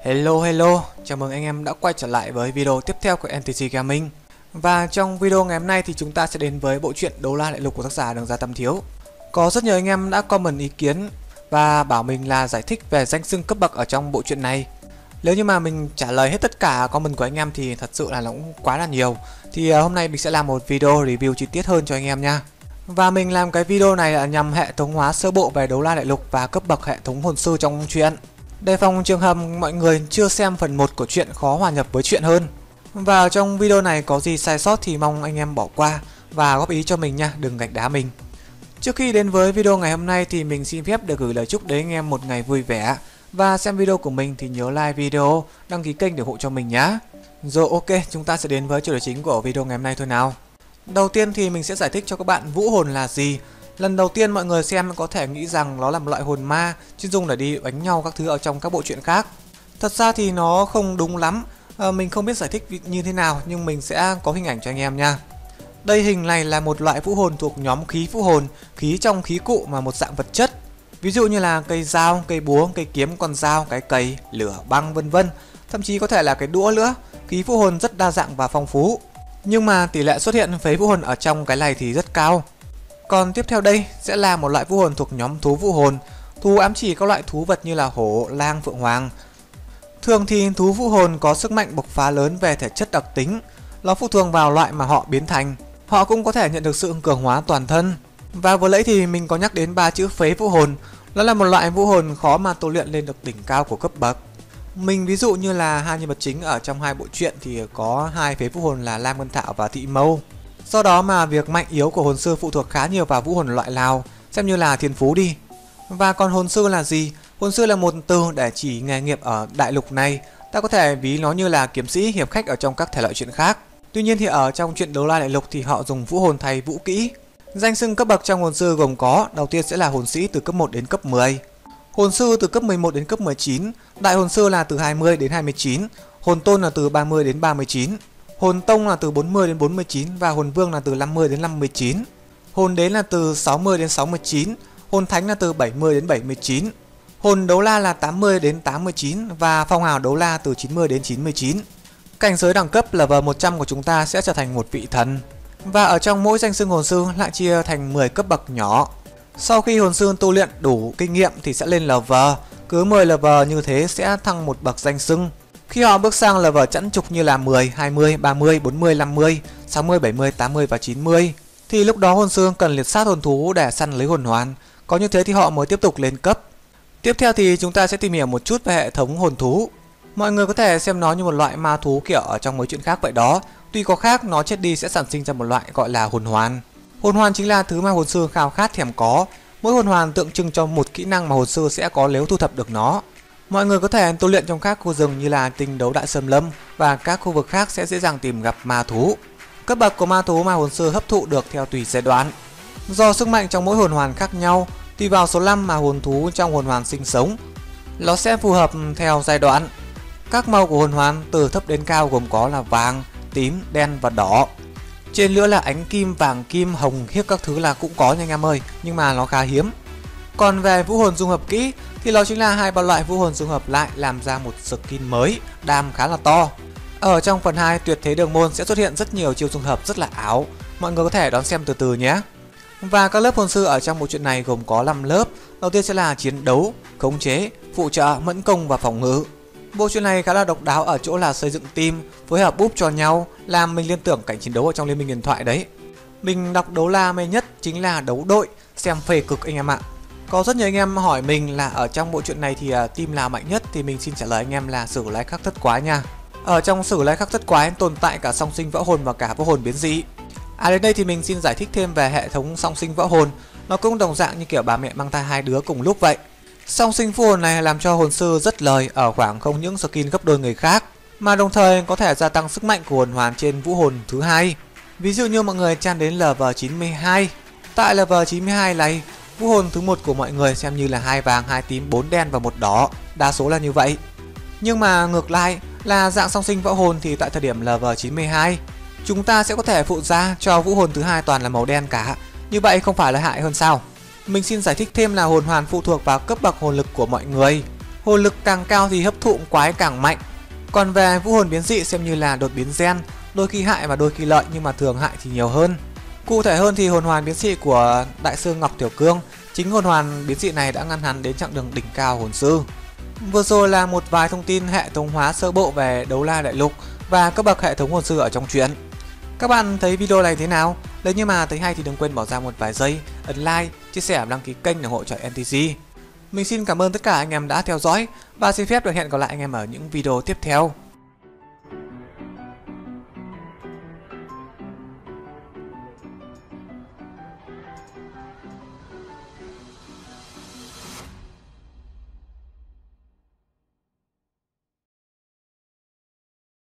Hello, chào mừng anh em đã quay trở lại với video tiếp theo của NTG Gaming. Và trong video ngày hôm nay thì chúng ta sẽ đến với bộ truyện Đấu La Đại Lục của tác giả Đường Ra Tam Thiếu. Có rất nhiều anh em đã comment ý kiến và bảo mình là giải thích về danh xưng cấp bậc ở trong bộ truyện này. Nếu như mà mình trả lời hết tất cả comment của anh em thì thật sự là nó cũng quá là nhiều. Thì hôm nay mình sẽ làm một video review chi tiết hơn cho anh em nha. Và mình làm cái video này là nhằm hệ thống hóa sơ bộ về Đấu La Đại Lục và cấp bậc hệ thống hồn sư trong truyện. Đề phòng trường hợp mọi người chưa xem phần 1 của truyện khó hòa nhập với truyện hơn. Và trong video này có gì sai sót thì mong anh em bỏ qua và góp ý cho mình nha, đừng gạch đá mình. Trước khi đến với video ngày hôm nay thì mình xin phép được gửi lời chúc đến anh em một ngày vui vẻ. Và xem video của mình thì nhớ like video, đăng ký kênh để ủng hộ cho mình nhé. Rồi ok, chúng ta sẽ đến với chủ đề chính của video ngày hôm nay thôi nào. Đầu tiên thì mình sẽ giải thích cho các bạn vũ hồn là gì. Lần đầu tiên mọi người xem có thể nghĩ rằng nó là một loại hồn ma chuyên dùng để đi đánh nhau các thứ ở trong các bộ truyện khác. Thật ra thì nó không đúng lắm. Mình không biết giải thích như thế nào nhưng mình sẽ có hình ảnh cho anh em nha. Đây, hình này là một loại vũ hồn thuộc nhóm khí vũ hồn, khí trong khí cụ mà một dạng vật chất. Ví dụ như là cây dao, cây búa, cây kiếm, con dao, cái cày, lửa, băng vân vân. Thậm chí có thể là cái đũa nữa. Khí vũ hồn rất đa dạng và phong phú. Nhưng mà tỷ lệ xuất hiện phế vũ hồn ở trong cái này thì rất cao. Còn tiếp theo đây sẽ là một loại vũ hồn thuộc nhóm thú vũ hồn. Thú ám chỉ các loại thú vật như là hổ, lang, phượng hoàng. Thường thì thú vũ hồn có sức mạnh bộc phá lớn về thể chất đặc tính. Nó phụ thuộc vào loại mà họ biến thành. Họ cũng có thể nhận được sự cường hóa toàn thân. Và vừa nãy thì mình có nhắc đến 3 chữ phế vũ hồn. Nó là một loại vũ hồn khó mà tu luyện lên được đỉnh cao của cấp bậc. Mình ví dụ như là hai nhân vật chính ở trong hai bộ truyện thì có hai phế vũ hồn là Lam Ngân Thảo và Thị Mâu. Do đó mà việc mạnh yếu của hồn sư phụ thuộc khá nhiều vào vũ hồn loại nào, xem như là thiên phú đi. Và còn hồn sư là gì? Hồn sư là một từ để chỉ nghề nghiệp ở đại lục này. Ta có thể ví nó như là kiếm sĩ, hiệp khách ở trong các thể loại truyện khác. Tuy nhiên thì ở trong truyện Đấu La Đại Lục thì họ dùng vũ hồn thay vũ kỹ. Danh xưng cấp bậc trong hồn sư gồm có, đầu tiên sẽ là hồn sĩ từ cấp 1 đến cấp 10. Hồn sư từ cấp 11 đến cấp 19, đại hồn sư là từ 20 đến 29, hồn tôn là từ 30 đến 39. Hồn tông là từ 40 đến 49 và hồn vương là từ 50 đến 59. Hồn đế là từ 60 đến 69, hồn thánh là từ 70 đến 79. Hồn đấu la là 80 đến 89 và phong hào đấu la từ 90 đến 99. Cảnh giới đẳng cấp level 100 của chúng ta sẽ trở thành một vị thần. Và ở trong mỗi danh xưng hồn sư lại chia thành 10 cấp bậc nhỏ. Sau khi hồn sư tu luyện đủ kinh nghiệm thì sẽ lên level, cứ 10 level như thế sẽ thăng một bậc danh xưng. Khi họ bước sang level chẵn trục như là 10, 20, 30, 40, 50, 60, 70, 80 và 90 thì lúc đó hồn sư cần liệt sát hồn thú để săn lấy hồn hoàn. Có như thế thì họ mới tiếp tục lên cấp. Tiếp theo thì chúng ta sẽ tìm hiểu một chút về hệ thống hồn thú. Mọi người có thể xem nó như một loại ma thú kiểu ở trong mấy chuyện khác vậy đó. Tuy có khác, nó chết đi sẽ sản sinh ra một loại gọi là hồn hoàn. Hồn hoàn chính là thứ mà hồn sư khao khát thèm có. Mỗi hồn hoàn tượng trưng cho một kỹ năng mà hồn sư sẽ có nếu thu thập được nó. Mọi người có thể tu luyện trong các khu rừng như là Tinh Đấu Đại Xâm Lâm và các khu vực khác sẽ dễ dàng tìm gặp ma thú. Cấp bậc của ma thú mà hồn sư hấp thụ được theo tùy giai đoạn. Do sức mạnh trong mỗi hồn hoàn khác nhau, tùy vào số năm mà hồn thú trong hồn hoàn sinh sống, nó sẽ phù hợp theo giai đoạn. Các màu của hồn hoàn từ thấp đến cao gồm có là vàng, tím, đen và đỏ. Trên nữa là ánh kim, vàng kim, hồng, hiếc các thứ là cũng có nha anh em ơi, nhưng mà nó khá hiếm. Còn về vũ hồn dung hợp kỹ thì nó chính là hai ba loại vũ hồn dung hợp lại làm ra một skin mới, đam khá là to. Ở trong phần 2 tuyệt thế đường môn sẽ xuất hiện rất nhiều chiêu dung hợp rất là ảo, mọi người có thể đón xem từ từ nhé. Và các lớp hồn sư ở trong bộ truyện này gồm có 5 lớp. Đầu tiên sẽ là chiến đấu, khống chế, phụ trợ, mẫn công và phòng ngự. Bộ truyện này khá là độc đáo ở chỗ là xây dựng team, phối hợp búp cho nhau, làm mình liên tưởng cảnh chiến đấu ở trong Liên Minh Huyền Thoại đấy. Mình đọc đấu la mê nhất chính là đấu đội, xem phê cực anh em ạ. Có rất nhiều anh em hỏi mình là ở trong bộ truyện này thì team nào mạnh nhất thì mình xin trả lời anh em là Sử Lai Khắc Thất Quái nha. Ở trong Sử Lai Khắc Thất Quái tồn tại cả song sinh võ hồn và cả võ hồn biến dị. Đến đây thì mình xin giải thích thêm về hệ thống song sinh võ hồn. Nó cũng đồng dạng như kiểu bà mẹ mang thai hai đứa cùng lúc vậy. Song sinh võ hồn này làm cho hồn sư rất lời ở khoảng không những skin gấp đôi người khác, mà đồng thời có thể gia tăng sức mạnh của hồn hoàn trên vũ hồn thứ hai. Ví dụ như mọi người chan đến level 92. Tại level 92 này, vũ hồn thứ 1 của mọi người xem như là 2 vàng, 2 tím, 4 đen và 1 đỏ, đa số là như vậy. Nhưng mà ngược lại là dạng song sinh võ hồn thì tại thời điểm level 92, chúng ta sẽ có thể phụ ra cho vũ hồn thứ hai toàn là màu đen cả. Như vậy không phải là hại hơn sao? Mình xin giải thích thêm là hồn hoàn phụ thuộc vào cấp bậc hồn lực của mọi người. Hồn lực càng cao thì hấp thụ quái càng mạnh. Còn về vũ hồn biến dị xem như là đột biến gen, đôi khi hại và đôi khi lợi nhưng mà thường hại thì nhiều hơn. Cụ thể hơn thì hồn hoàn biến dị của Đại sư Ngọc Tiểu Cương, chính hồn hoàn biến dị này đã ngăn hắn đến chặng đường đỉnh cao hồn sư. Vừa rồi là một vài thông tin hệ thống hóa sơ bộ về Đấu La Đại Lục và cấp bậc hệ thống hồn sư ở trong truyện. Các bạn thấy video này thế nào? Nếu như mà thấy hay thì đừng quên bỏ ra một vài giây, ấn like, chia sẻ và đăng ký kênh để hỗ trợ NTG. Mình xin cảm ơn tất cả anh em đã theo dõi và xin phép được hẹn gặp lại anh em ở những video tiếp theo.